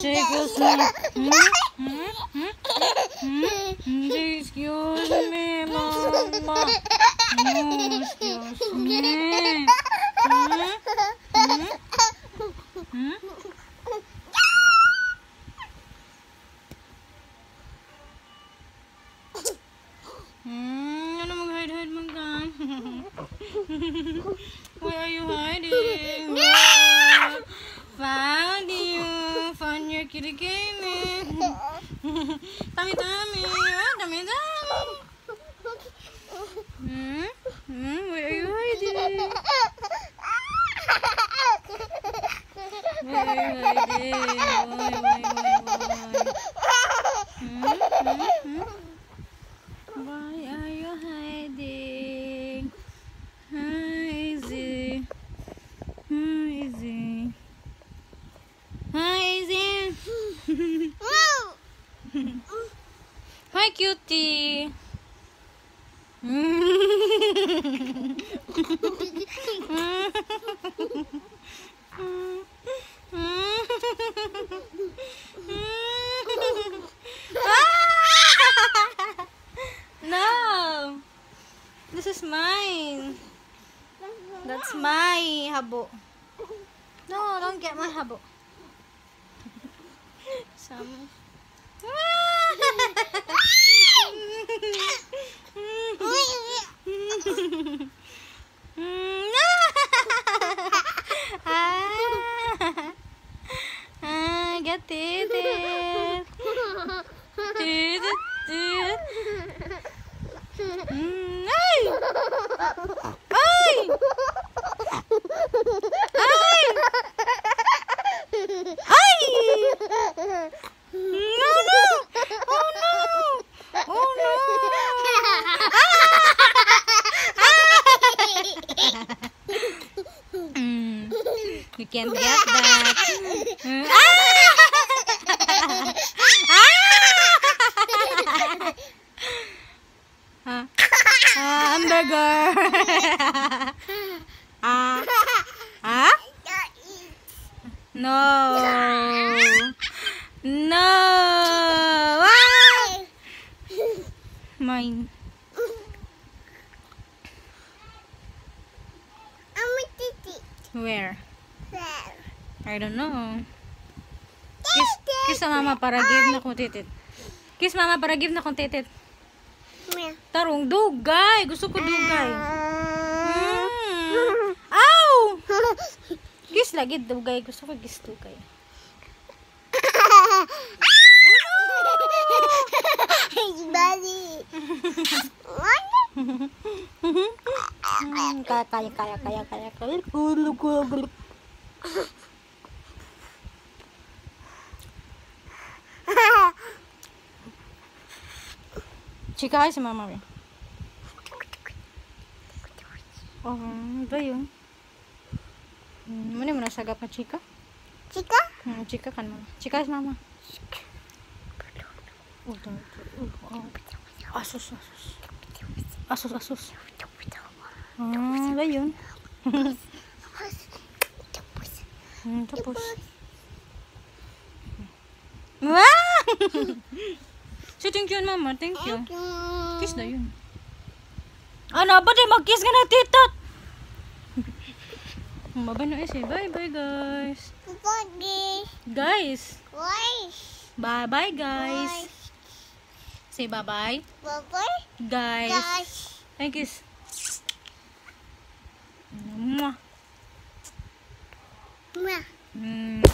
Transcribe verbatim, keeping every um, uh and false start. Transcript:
Excuse me. Hmm? Hmm? Hmm? Hmm? Excuse me, Mama. No, excuse me. Hmm? Hmm? Hmm? Hmm? Ano mag-hide-hide man ka? Why are you hiding? Ah, found you. Found your kitty gaming. Tummy-tummy. Ah, tummy-tummy. Hmm? Hmm? Where are you hiding? Where are you hiding? Why, why, why, why? Hmm? Hmm? Hmm? Why are you hiding? Hi, Izzy. Hi, Izzy. Hi, Izzy. Hi, cutie. No, this is mine. That's my habo. No, don't get my habo. Some. Ah, get it. It. It. Mm, ay! Ay! Ay! Ay! No, no! Oh, no! Oh, no! Mm, you can't get that. Mm, ah! Ah! Ah, hamburger. Ah. Ah? No. No. Ah! Mine. Where? I don't know. Kiss, kiss sa mama para give na kong titit. Kiss mama para give na kong titit. Tarong dugay. Gusto ko dugay. Hmm. Ow! Kiss lagi dugay. Gusto ko kiss dugay. Kaya, kaya, kaya, kaya, kaya, kaya. Chika, ay si mama. Oh, ba yun? Muna mo nasagap na chika? Chika? Hmm, chika kan mama. Chika si mama. Oh, oh. Asus, asus. Asus, asus. Ah, ba yun? Hmm, tapos. Wow! So, thank you, mama. Thank you. Kiss na yun. Ano ba din? Mag-kiss ka na, titot! Mabay na isi. Bye-bye, guys. Bye. Guys. Bye. Bye-bye, guys. Say bye-bye. Bye. Guys. Guys. Thank you. Mwah. Mwah. Mm.